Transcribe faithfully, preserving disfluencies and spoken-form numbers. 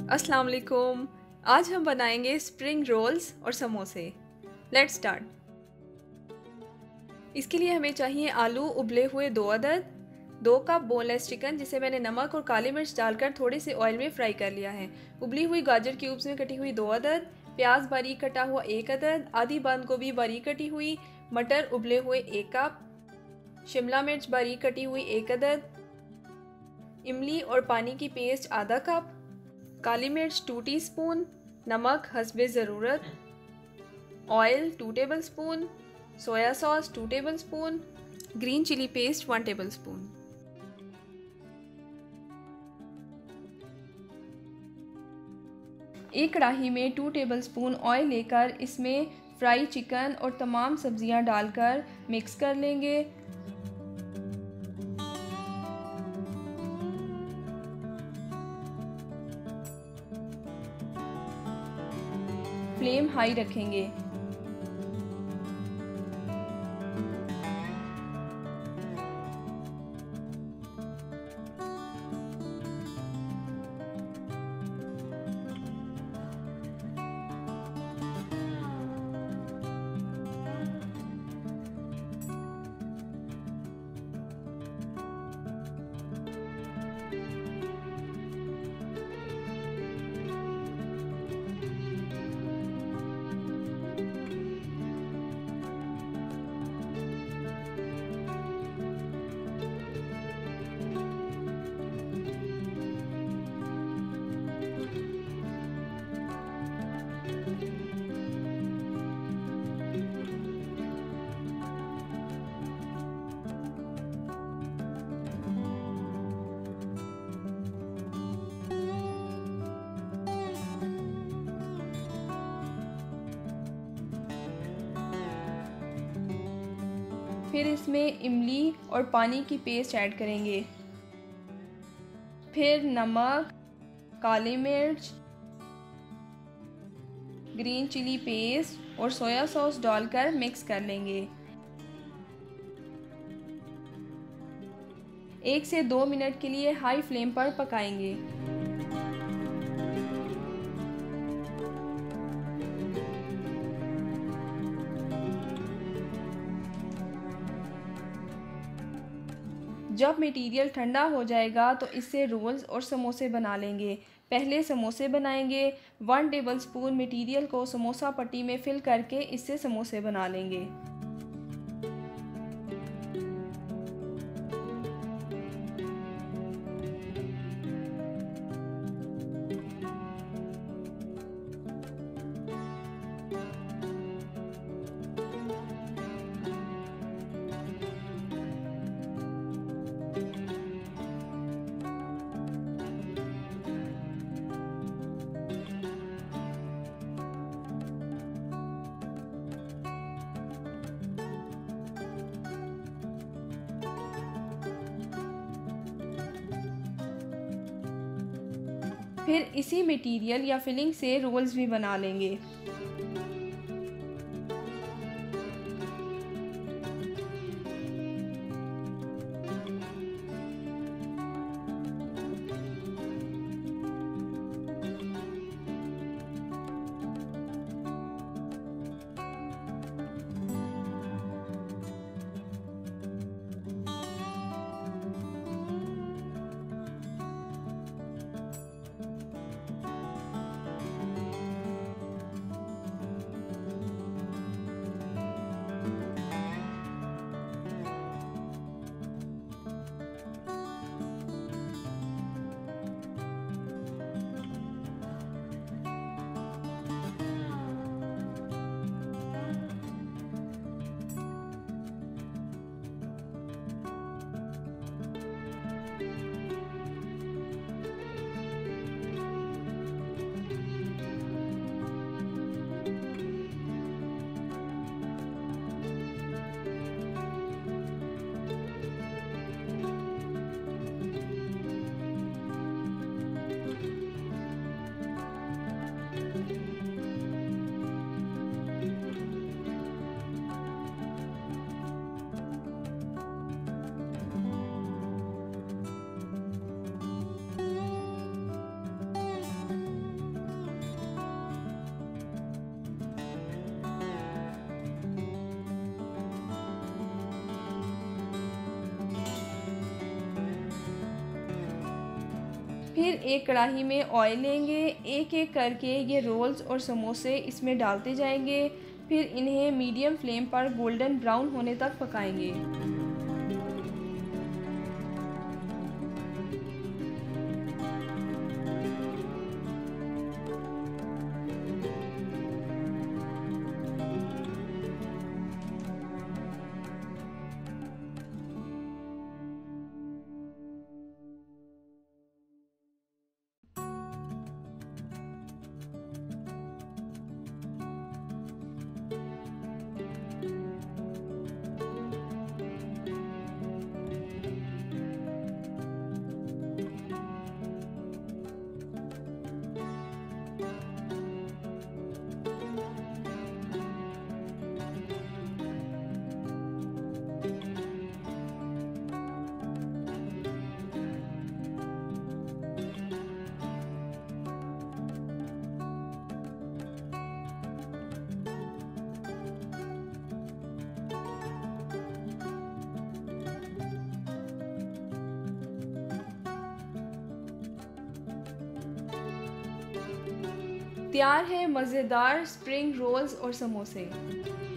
अस्सलाम वालेकुम। आज हम बनाएंगे स्प्रिंग रोल्स और समोसे। Let's start. इसके लिए हमें चाहिए आलू उबले हुए दो अदद, दो कप बोनलेस चिकन जिसे मैंने नमक और काली मिर्च डालकर थोड़े से ऑयल में फ्राई कर लिया है, उबली हुई गाजर क्यूब्स में कटी हुई दो अदद, प्याज बारीक कटा हुआ एक अदद, आधी बंद गोभी बारीक कटी हुई, मटर उबले हुए एक कप, शिमला मिर्च बारीक कटी हुई एक अदद, इमली और पानी की पेस्ट आधा कप, काली मिर्च टू टीस्पून, नमक हस्बे ज़रूरत, oil two tablespoon, soya sauce two tablespoon, green chilli paste one tablespoon. एक कढ़ाई में टू टेबलस्पून ऑयल लेकर इसमें फ्राई चिकन और तमाम सब्जियां डालकर मिक्स कर लेंगे। फ्लेम हाई रखेंगे। फिर इसमें इमली और पानी की पेस्ट ऐड करेंगे। फिर नमक, काली मिर्च, ग्रीन चिली पेस्ट और सोया सॉस डालकर मिक्स कर लेंगे। एक से दो मिनट के लिए हाई फ्लेम पर पकाएंगे। जब मटेरियल ठंडा हो जाएगा तो इससे रोल्स और समोसे बना लेंगे। पहले समोसे बनाएंगे। वन टेबलस्पून मटेरियल को समोसा पट्टी में फिल करके इससे समोसे बना लेंगे। फिर इसी मटेरियल या फिलिंग से रोल्स भी बना लेंगे। फिर एक कढ़ाई में ऑयल लेंगे, एक एक करके ये रोल्स और समोसे इसमें डालते जाएंगे। फिर इन्हें मीडियम फ्लेम पर गोल्डन ब्राउन होने तक पकाएंगे। तैयार है मज़ेदार स्प्रिंग रोल्स और समोसे।